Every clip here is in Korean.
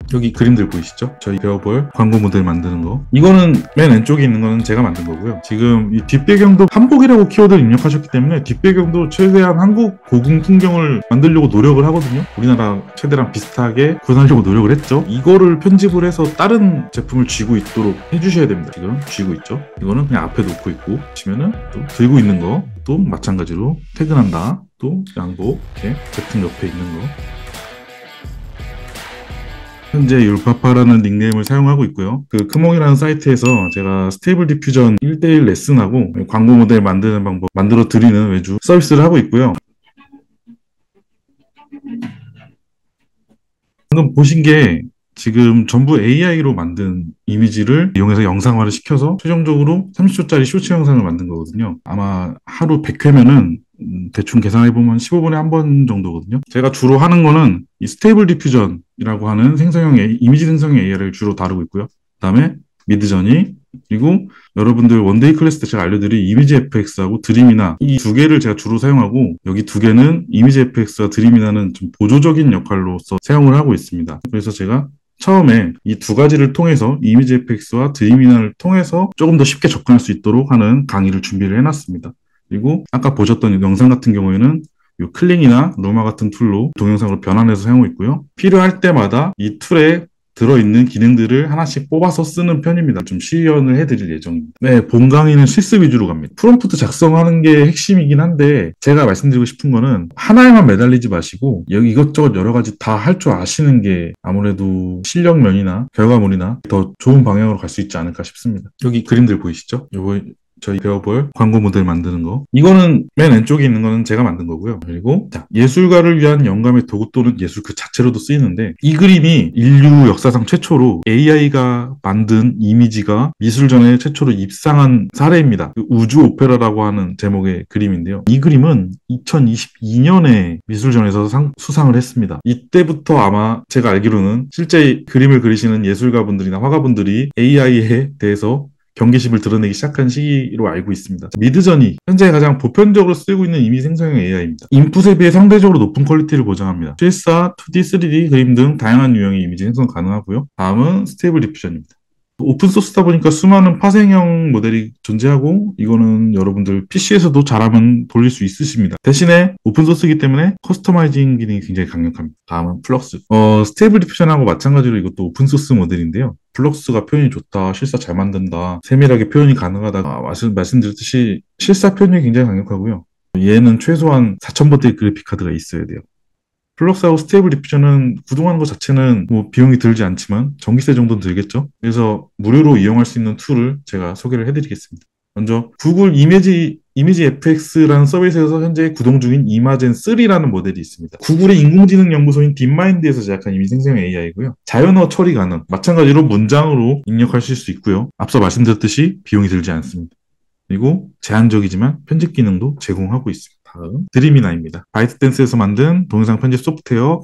여기 그림들 보이시죠? 저희 배워볼 광고 모델 만드는 거. 이거는 맨 왼쪽에 있는 거는 제가 만든 거고요. 지금 이 뒷배경도 한복이라고 키워드를 입력하셨기 때문에 뒷배경도 최대한 한국 고궁 풍경을 만들려고 노력을 하거든요. 우리나라 최대랑 비슷하게 구현하려고 노력을 했죠. 이거를 편집을 해서 다른 제품을 쥐고 있도록 해주셔야 됩니다. 지금 쥐고 있죠. 이거는 그냥 앞에 놓고 있고, 보시면은 또 들고 있는 거 또 마찬가지로 퇴근한다, 또 양복, 이렇게 제품 옆에 있는 거. 현재 율파파라는 닉네임을 사용하고 있고요. 그 크몽이라는 사이트에서 제가 스테이블 디퓨전 1대1 레슨하고 광고 모델 만드는 방법 만들어 드리는 외주 서비스를 하고 있고요. 방금 보신 게 지금 전부 AI로 만든 이미지를 이용해서 영상화를 시켜서 최종적으로 30초짜리 쇼츠 영상을 만든 거거든요. 아마 하루 100회면은 대충 계산해보면 15분에 한 번 정도거든요. 제가 주로 하는 거는 이 스테이블 디퓨전이라고 하는 생성형 이미지 생성형 AI를 주로 다루고 있고요. 그 다음에 미드저니, 그리고 여러분들 원데이 클래스 때 제가 알려드린 이미지 FX하고 드림이나 이 두 개를 제가 주로 사용하고, 여기 두 개는 이미지 FX와 드림이나는 좀 보조적인 역할로서 사용을 하고 있습니다. 그래서 제가 처음에 이 두 가지를 통해서 이미지 FX와 드림이나를 통해서 조금 더 쉽게 접근할 수 있도록 하는 강의를 준비를 해놨습니다. 그리고 아까 보셨던 영상 같은 경우에는 이 클링이나 루마 같은 툴로 동영상으로 변환해서 사용하고 있고요. 필요할 때마다 이 툴에 들어있는 기능들을 하나씩 뽑아서 쓰는 편입니다. 좀 시연을 해드릴 예정입니다. 네, 본 강의는 실습 위주로 갑니다. 프롬프트 작성하는 게 핵심이긴 한데, 제가 말씀드리고 싶은 거는 하나에만 매달리지 마시고 여기 이것저것 여러 가지 다 할 줄 아시는 게 아무래도 실력면이나 결과물이나 더 좋은 방향으로 갈 수 있지 않을까 싶습니다. 여기 그림들 보이시죠? 요거 저희 배워볼 광고 모델 만드는 거. 이거는 맨 왼쪽에 있는 거는 제가 만든 거고요. 그리고 자, 예술가를 위한 영감의 도구 또는 예술 그 자체로도 쓰이는데, 이 그림이 인류 역사상 최초로 AI가 만든 이미지가 미술전에 최초로 입상한 사례입니다. 그 우주 오페라라고 하는 제목의 그림인데요. 이 그림은 2022년에 미술전에서 수상을 했습니다. 이때부터 아마 제가 알기로는 실제 그림을 그리시는 예술가분들이나 화가분들이 AI에 대해서 경계심을 드러내기 시작한 시기로 알고 있습니다. 미드저니, 현재 가장 보편적으로 쓰이고 있는 이미지 생성형 AI입니다. 인풋에 비해 상대적으로 높은 퀄리티를 보장합니다. 실사, 2D, 3D 그림 등 다양한 유형의 이미지 생성 가능하고요. 다음은 스테이블 디퓨전입니다. 오픈소스다 보니까 수많은 파생형 모델이 존재하고, 이거는 여러분들 PC에서도 잘하면 돌릴 수 있으십니다. 대신에 오픈소스이기 때문에 커스터마이징 기능이 굉장히 강력합니다. 다음은 플럭스. 스테이블 디퓨전하고 마찬가지로 이것도 오픈소스 모델인데요. 플럭스가 표현이 좋다, 실사 잘 만든다, 세밀하게 표현이 가능하다, 말씀드렸듯이 실사 표현이 굉장히 강력하고요. 얘는 최소한 4000번대의 그래픽카드가 있어야 돼요. 플럭스하고 스테이블 디퓨전은 구동하는 것 자체는 뭐 비용이 들지 않지만 전기세 정도는 들겠죠. 그래서 무료로 이용할 수 있는 툴을 제가 소개를 해드리겠습니다. 먼저 구글 이미지 FX라는 서비스에서 현재 구동 중인 이마젠3라는 모델이 있습니다. 구글의 인공지능 연구소인 딥마인드에서 제작한 이미지 생성형 AI고요. 자연어 처리 가능, 마찬가지로 문장으로 입력하실 수 있고요. 앞서 말씀드렸듯이 비용이 들지 않습니다. 그리고 제한적이지만 편집 기능도 제공하고 있습니다. 다음 드림이나입니다. 바이트댄스에서 만든 동영상 편집 소프트웨어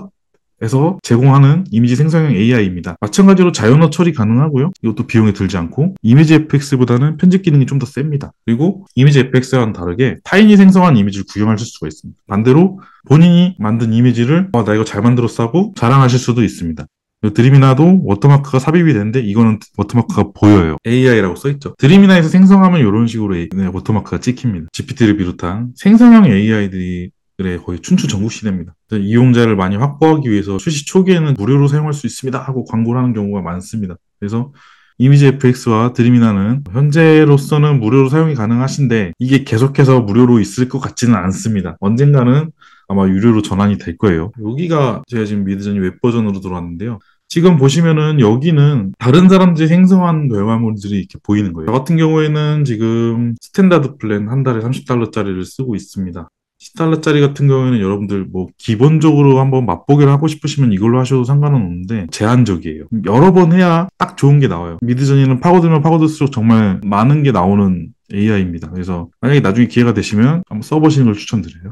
캡컷에서 제공하는 이미지 생성형 AI입니다. 마찬가지로 자연어 처리 가능하고요. 이것도 비용이 들지 않고 이미지 FX보다는 편집 기능이 좀 더 셉니다. 그리고 이미지 FX와는 다르게 타인이 생성한 이미지를 구경하실 수가 있습니다. 반대로 본인이 만든 이미지를 나 이거 잘 만들었어 하고 자랑하실 수도 있습니다. 드림이나도 워터마크가 삽입이 되는데 이거는 워터마크가 보여요. AI라고 써있죠. 드림이나에서 생성하면 이런 식으로 워터마크가 찍힙니다. GPT를 비롯한 생성형 AI들의 거의 춘추 전국시대입니다. 이용자를 많이 확보하기 위해서 출시 초기에는 무료로 사용할 수 있습니다 하고 광고를 하는 경우가 많습니다. 그래서 이미지 FX와 드림이나는 현재로서는 무료로 사용이 가능하신데, 이게 계속해서 무료로 있을 것 같지는 않습니다. 언젠가는 아마 유료로 전환이 될 거예요. 여기가 제가 지금 미드저니 웹 버전으로 들어왔는데요. 지금 보시면은 여기는 다른 사람들이 생성한 결과물들이 이렇게 보이는 거예요. 저 같은 경우에는 지금 스탠다드 플랜 한 달에 $30짜리를 쓰고 있습니다. $10짜리 같은 경우에는 여러분들 뭐 기본적으로 한번 맛보기를 하고 싶으시면 이걸로 하셔도 상관은 없는데 제한적이에요. 여러 번 해야 딱 좋은 게 나와요. 미드저니는 파고들면 파고들수록 정말 많은 게 나오는 AI입니다. 그래서 만약에 나중에 기회가 되시면 한번 써보시는 걸 추천드려요.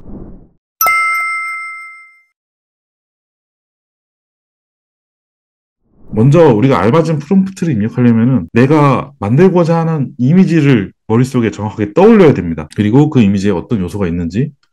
먼저 우리가 알맞은 프롬프트를 입력하려면은 내가 만들고자 하는 이미지를 머릿속에 정확하게 떠올려야 됩니다. 그리고 그 이미지에 어떤 요소가 있는지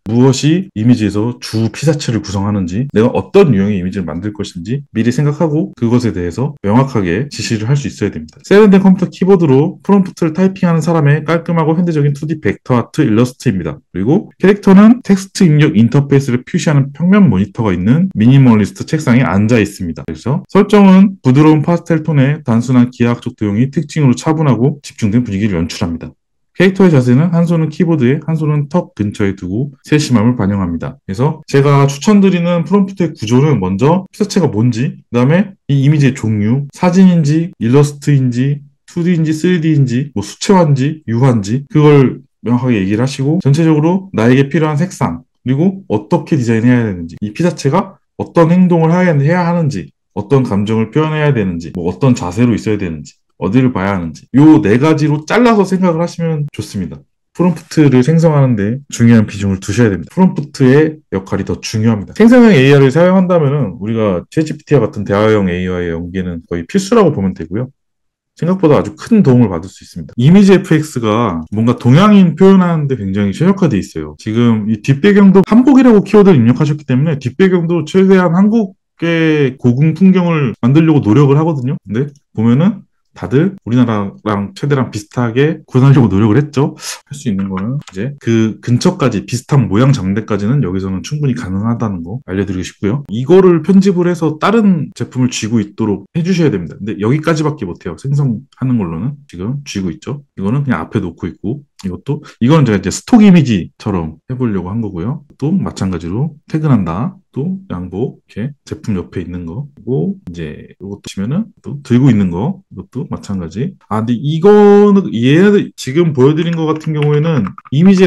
무엇이 이미지에서 주 피사체를 구성하는지, 내가 어떤 유형의 이미지를 만들 것인지 미리 생각하고 그것에 대해서 명확하게 지시를 할 수 있어야 됩니다. 세련된 컴퓨터 키보드로 프롬프트를 타이핑하는 사람의 깔끔하고 현대적인 2D 벡터 아트 일러스트입니다. 그리고 캐릭터는 텍스트 입력 인터페이스를 표시하는 평면 모니터가 있는 미니멀리스트 책상에 앉아 있습니다. 그래서 설정은 부드러운 파스텔 톤의 단순한 기하학적 도형이 특징으로 차분하고 집중된 분위기를 연출합니다. 캐릭터의 자세는 한 손은 키보드에 한 손은 턱 근처에 두고 세심함을 반영합니다. 그래서 제가 추천드리는 프롬프트의 구조는 먼저 피사체가 뭔지, 그 다음에 이 이미지의 종류, 사진인지 일러스트인지 2D인지 3D인지 뭐 수채화인지 유화인지 그걸 명확하게 얘기를 하시고, 전체적으로 나에게 필요한 색상, 그리고 어떻게 디자인해야 되는지, 이 피사체가 어떤 행동을 해야 하는지, 어떤 감정을 표현해야 되는지, 뭐 어떤 자세로 있어야 되는지, 어디를 봐야 하는지, 요 네 가지로 잘라서 생각을 하시면 좋습니다. 프롬프트를 생성하는데 중요한 비중을 두셔야 됩니다. 프롬프트의 역할이 더 중요합니다. 생성형 AI를 사용한다면 우리가 챗GPT와 같은 대화형 AI의 연계는 거의 필수라고 보면 되고요. 생각보다 아주 큰 도움을 받을 수 있습니다. 이미지 FX가 뭔가 동양인 표현하는데 굉장히 최적화되어 있어요. 지금 이 뒷배경도 한복이라고 키워드를 입력하셨기 때문에 뒷배경도 최대한 한국의 고궁 풍경을 만들려고 노력을 하거든요. 근데 보면은 다들 우리나라랑 최대한 비슷하게 구현하려고 노력을 했죠. 할 수 있는 거는 이제 그 근처까지 비슷한 모양 잡는 데까지는 여기서는 충분히 가능하다는 거 알려드리고 싶고요. 이거를 편집을 해서 다른 제품을 쥐고 있도록 해주셔야 됩니다. 근데 여기까지밖에 못해요. 생성하는 걸로는 지금 쥐고 있죠. 이거는 그냥 앞에 놓고 있고, 이거는 제가 이제 스톡 이미지처럼 해보려고 한 거고요. 또 마찬가지로 퇴근한다. 또 양복, 이렇게 제품 옆에 있는 거. 그리고 이제 이것도 보시면은 또 들고 있는 거. 이것도 마찬가지. 근데 이거는 얘네들 지금 보여드린 것 같은 경우에는 이미지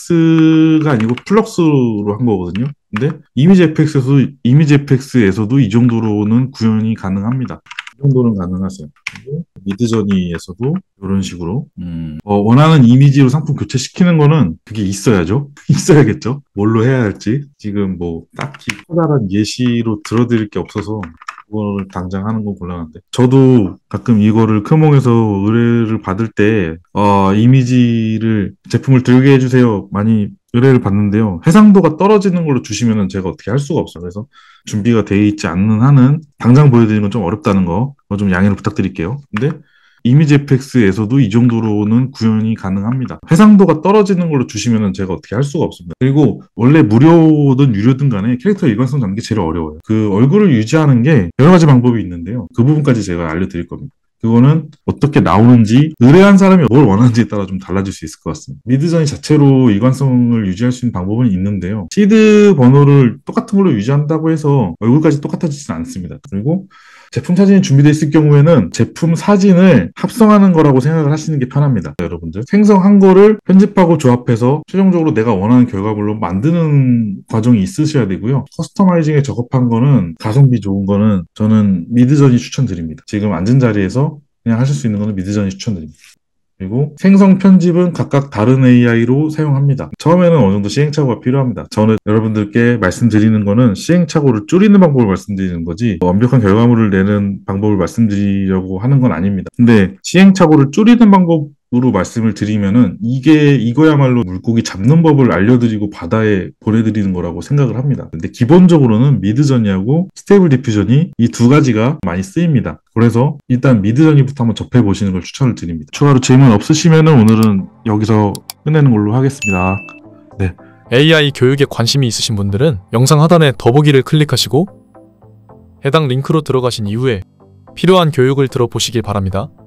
FX가 아니고 플럭스로 한 거거든요. 근데 이미지 FX에서도 이 정도로는 구현이 가능합니다. 이 정도는 가능하세요. 그리고 미드저니에서도 이런 식으로 원하는 이미지로 상품 교체시키는 거는 그게 있어야죠. 있어야겠죠. 뭘로 해야 할지 지금 뭐 딱히 커다란 예시로 들어드릴 게 없어서 그거를 당장 하는 건 곤란한데, 저도 가끔 이거를 크몽에서 의뢰를 받을 때 이미지를 제품을 들게 해주세요 많이 의뢰를 받는데요. 해상도가 떨어지는 걸로 주시면은 제가 어떻게 할 수가 없어요. 그래서 준비가 되어 있지 않는 한은 당장 보여드리는 건 좀 어렵다는 거 좀 양해를 부탁드릴게요. 근데 이미지 FX에서도 이 정도로는 구현이 가능합니다. 해상도가 떨어지는 걸로 주시면은 제가 어떻게 할 수가 없습니다. 그리고 원래 무료든 유료든 간에 캐릭터 일관성 잡는 게 제일 어려워요. 그 얼굴을 유지하는 게 여러 가지 방법이 있는데요. 그 부분까지 제가 알려드릴 겁니다. 그거는 어떻게 나오는지, 의뢰한 사람이 뭘 원하는지에 따라 좀 달라질 수 있을 것 같습니다. 미드저니 자체로 일관성을 유지할 수 있는 방법은 있는데요. 시드 번호를 똑같은 걸로 유지한다고 해서 얼굴까지 똑같아지지는 않습니다. 그리고 제품 사진이 준비되어 있을 경우에는 제품 사진을 합성하는 거라고 생각을 하시는 게 편합니다. 여러분들 생성한 거를 편집하고 조합해서 최종적으로 내가 원하는 결과물로 만드는 과정이 있으셔야 되고요. 커스터마이징에 적합한 거는, 가성비 좋은 거는 저는 미드저니 추천드립니다. 지금 앉은 자리에서 그냥 하실 수 있는 거는 미드저니 추천드립니다. 그리고 생성 편집은 각각 다른 AI로 사용합니다. 처음에는 어느 정도 시행착오가 필요합니다. 저는 여러분들께 말씀드리는 거는 시행착오를 줄이는 방법을 말씀드리는 거지 완벽한 결과물을 내는 방법을 말씀드리려고 하는 건 아닙니다. 근데 시행착오를 줄이는 방법으로 말씀을 드리면은 이거야말로 물고기 잡는 법을 알려드리고 바다에 보내드리는 거라고 생각을 합니다. 근데 기본적으로는 미드저니하고 스테이블 디퓨전이 이 두 가지가 많이 쓰입니다. 그래서 일단 미드저니부터 한번 접해보시는 걸 추천을 드립니다. 추가로 질문 없으시면 오늘은 여기서 끝내는 걸로 하겠습니다. 네. AI 교육에 관심이 있으신 분들은 영상 하단의 더보기를 클릭하시고 해당 링크로 들어가신 이후에 필요한 교육을 들어보시길 바랍니다.